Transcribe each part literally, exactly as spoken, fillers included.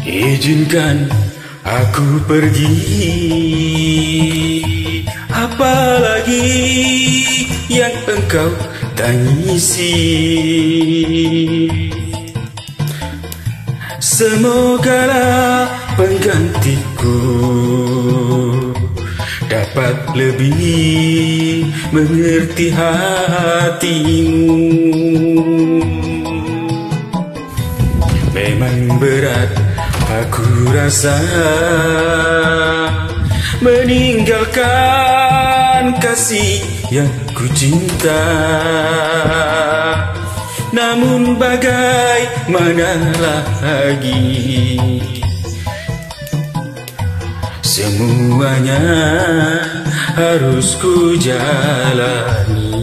Izinkan aku pergi, apalagi yang engkau tangisi. Semogalah penggantiku dapat lebih mengerti hatimu. Memang berat aku rasa meninggalkan kasih yang ku cinta, namun bagaimana lagi, semuanya harus ku jalani.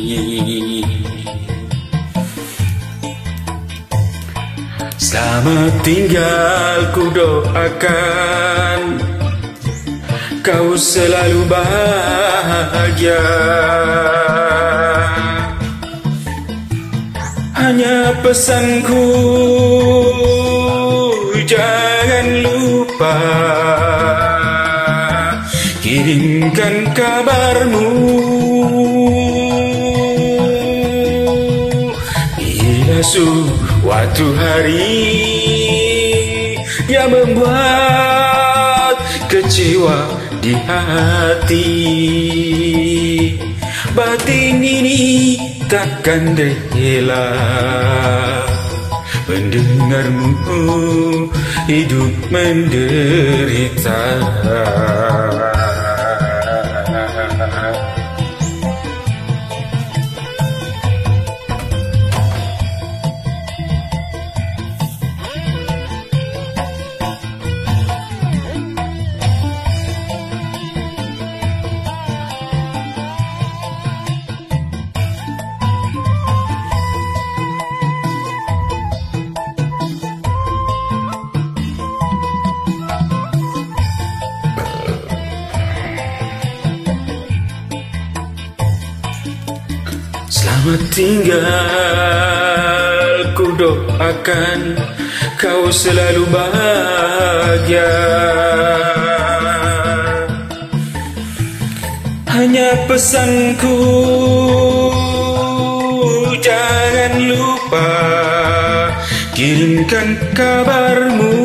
Selamat tinggal, ku doakan kau selalu bahagia. Hanya pesanku, jangan lupa kirimkan kabarmu bila suatu hari dia membuat kecewa di hati. Batin ini takkan rela mendengarmu hidup menderita. Selamat tinggal, ku doakan kau selalu bahagia. Hanya pesanku, jangan lupa kirimkan kabarmu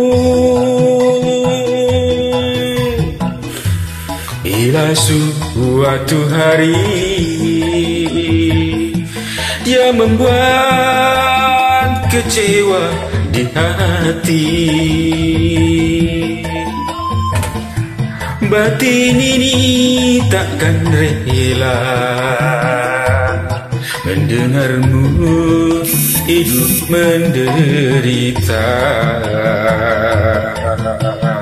bila suatu hari dia membuat kecewa di hati. Batin ini takkan rela mendengarmu hidup menderita.